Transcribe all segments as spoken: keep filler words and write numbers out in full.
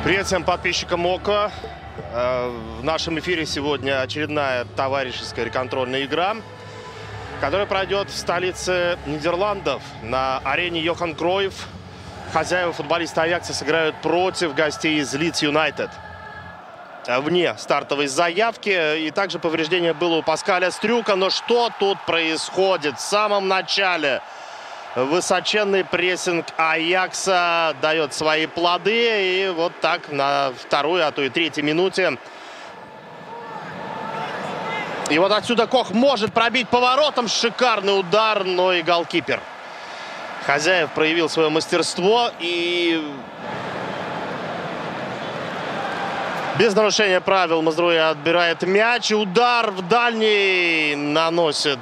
Привет всем подписчикам ОКО. В нашем эфире сегодня очередная товарищеская реконтрольная игра, которая пройдет в столице Нидерландов на арене Йохан Кройф. Хозяева футболисты Аякса сыграют против гостей из Лидс Юнайтед. Вне стартовой заявки. И также повреждение было у Паскаля Стрюка. Но что тут происходит в самом начале? Высоченный прессинг Аякса дает свои плоды. И вот так на второй, а то и третьей минуте. И вот отсюда Кох может пробить поворотом. Шикарный удар, но и голкипер хозяев проявил свое мастерство. И без нарушения правил Мазруи отбирает мяч. Удар в дальний наносит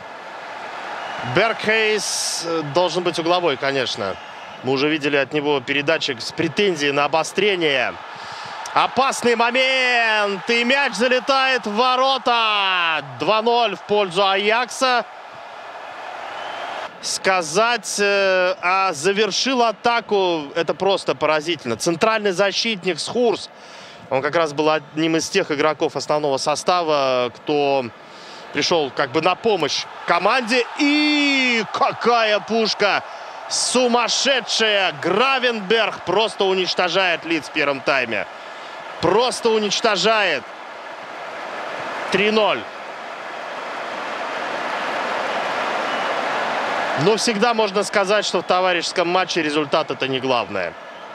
Бергхейс. Должен быть угловой, конечно. Мы уже видели от него передатчик с претензией на обострение. Опасный момент. И мяч залетает в ворота. два ноль в пользу Аякса. Сказать, а завершил атаку, это просто поразительно. Центральный защитник Схурс. Он как раз был одним из тех игроков основного состава, кто пришел как бы на помощь команде. И какая пушка! Сумасшедшая! Гравенберг просто уничтожает Лидс в первом тайме. Просто уничтожает. три ноль. Но всегда можно сказать, что в товарищеском матче результат — это не главное.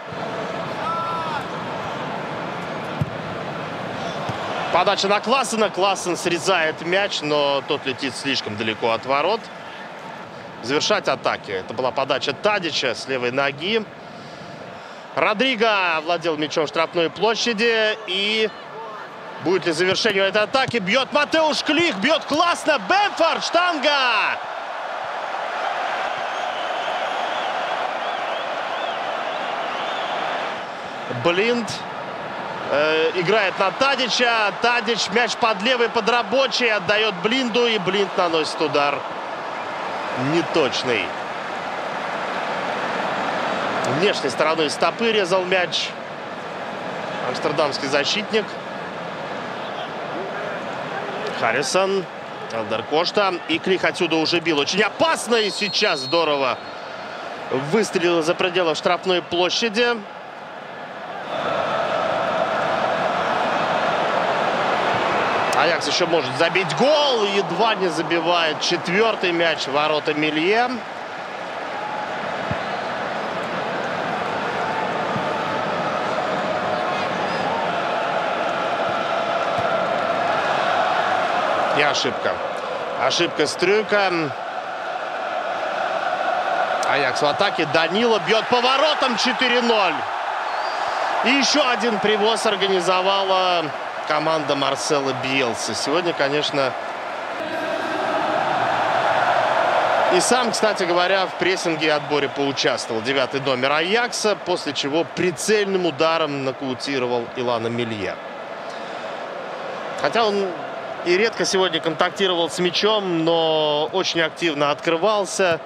Подача на Классена. Классен срезает мяч, но тот летит слишком далеко от ворот. Завершать атаки. Это была подача Тадича с левой ноги. Родриго владел мячом в штрафной площади. И будет ли завершение этой атаки? Бьет Матеуш Клих. Бьет классно. Бэмфорд. Штанга. Блинд э, играет на Тадича. Тадич мяч под левый, под рабочий. Отдает Блинду. И Блинд наносит удар неточный. Внешней стороной стопы резал мяч амстердамский защитник. Харрисон. Элдер Кошта. И Клих отсюда уже бил. Очень опасно. И сейчас здорово выстрелил за пределы штрафной площади. Аякс еще может забить гол. Едва не забивает четвертый мяч в ворота Мелье. И ошибка. Ошибка Стрюка. Аякс в атаке. Данила бьет поворотом. четыре ноль. И еще один привоз организовала команда Марсела Бьелсы. Сегодня, конечно, и сам, кстати говоря, в прессинге и отборе поучаствовал девятый номер Аякса, после чего прицельным ударом нокаутировал Илана Мелье. Хотя он и редко сегодня контактировал с мячом, но очень активно открывался.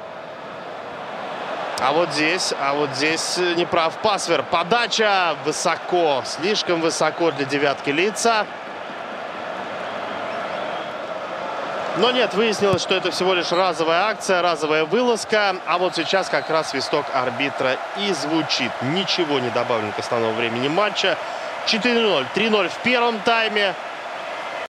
А вот здесь, а вот здесь неправ Пасвер. Подача высоко, слишком высоко для девятки Лидса. Но нет, выяснилось, что это всего лишь разовая акция, разовая вылазка. А вот сейчас как раз свисток арбитра и звучит. Ничего не добавлено к основному времени матча. четыре ноль. три ноль в первом тайме.